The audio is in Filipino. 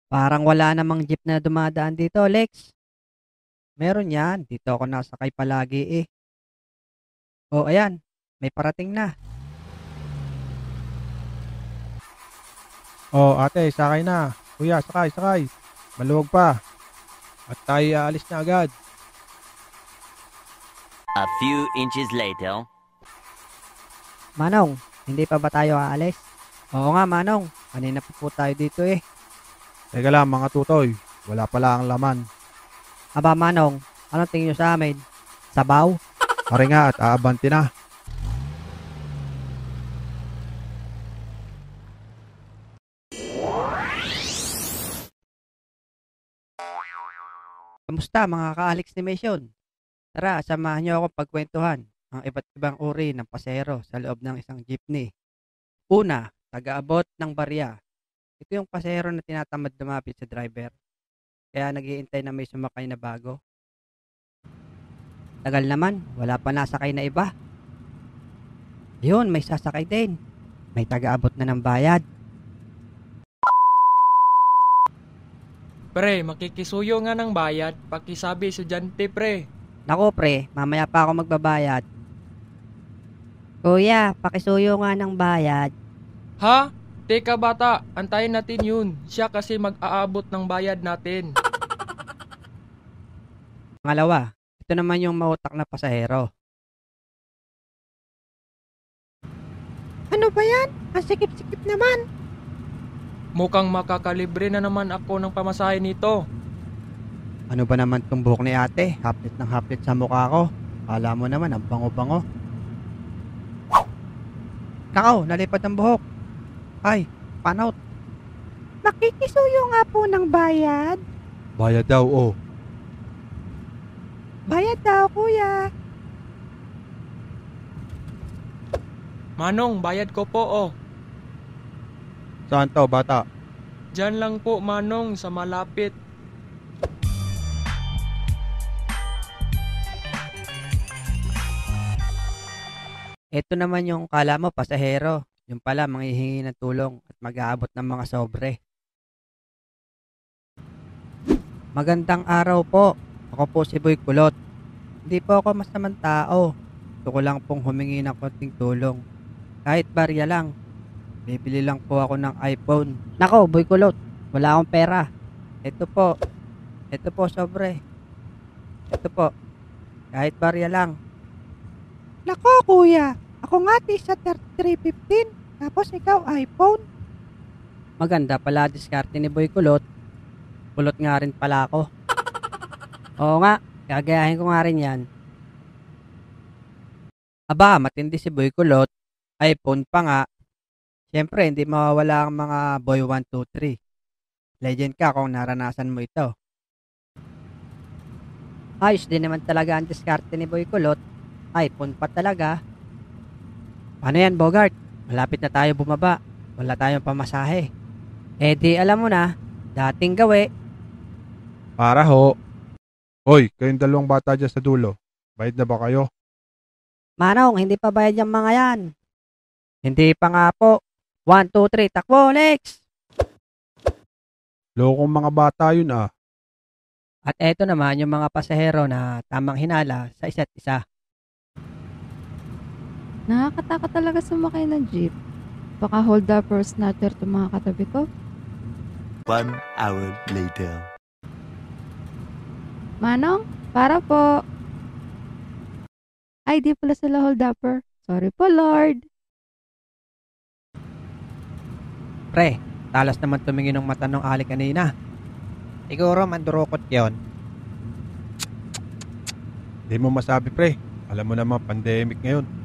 Parang wala namang jeep na dumadaan dito, Lex. Meron yan. Dito ako nasakay palagi eh. Oh, ayan. May parating na. Oh, ate, sakay na. Kuya, sakay, sakay. Maluwag pa. At tayo aalis na agad. A few inches later. Manong, hindi pa ba tayo aalis? Oo nga, Manong. Kanina pa po tayo dito eh. Teka lang mga tutoy. Wala pala ang laman. Aba, Manong, anong tingin nyo sa amin? Sabaw? Pare nga at aabanti na. Kamusta mga ka-Alex Nation? Tara, samahan nyo ako pagkwentuhan ang iba't ibang uri ng pasero sa loob ng isang jeepney. Una, taga-abot ng barya. Ito yung pasero na tinatamad lumapit sa driver. Kaya naghihintay na may sumakay na bago. Tagal naman, wala pa nasakay na iba. Yun, may sasakay din. May taga-abot na ng bayad. Pre, makikisuyo nga ng bayad. Pakisabi estudyante, pre. Nako pre, mamaya pa ako magbabayad. Kuya, pakisuyo nga ng bayad. Ha? Teka bata, antayin natin yun. Siya kasi mag-aabot ng bayad natin. Pangalawa, ito naman yung mautak na pasahero. Ano ba yan? Ang sikip-sikip naman. Mukhang makakalibre na naman ako ng pamasahe nito. Ano ba naman tong buhok ni ate? Haplit ng haplit sa mukha ko. Kala mo naman, ang bango-bango. Nakaw, nalipad ang buhok. Ay, panout. Makikisuyo nga po ng bayad. Bayad daw, oh. Bayad daw, kuya. Manong, bayad ko po oh. Saan to, bata? Diyan lang po Manong sa malapit. Ito naman yung kala mo, pasahero. Yung pala, manghihingi ng tulong at mag-aabot ng mga sobre. Magandang araw po. Ako po si Boy Kulot. Hindi po ako masamang tao. Gusto ko lang pong humingi ng konting tulong. Kahit barya lang. Bibili lang po ako ng iPhone. Nako, Boy Kulot. Wala akong pera. Ito po. Ito po, sobre. Ito po. Kahit barya lang. Nako, kuya. Ako nga sa 3315. Tapos ikaw, iPhone. Maganda pala diskarte ni Boy Kulot. Kulot nga rin pala ako. Oo nga, gagayahin ko nga rin yan. Aba, matindi si Boy Kulot. iPhone pa nga. Siyempre, hindi mawawala ang mga Boy 1, 2, 3. Legend ka kung naranasan mo ito. Ayos din naman talaga ang diskarte ni Boy Kulot. iPhone pa talaga. Paano yan, Bogart? Malapit na tayo bumaba. Wala tayong pamasahe. Eh di alam mo na, dating gawi. Para ho. Hoy, kayong dalawang bata dyan sa dulo. Bayad na ba kayo? Manong, hindi pa bayad yung mga yan. Hindi pa nga po. 1, 2, 3, takbo, Lex! Lokong mga bata yun ah. At eto naman yung mga pasahero na tamang hinala sa isa't isa. Nakakatakot talaga sumakay ng jeep. Baka hold up or snatcher itong mga katabi ko. 1 hour later. Manong, para po. Ay, di pala sila hold upper. Sorry po, Lord. Pre, talas naman tumingin ng mata ng ali kanina. Siguro mandurukot yon. Di mo masabi pre. Alam mo naman pandemic ngayon.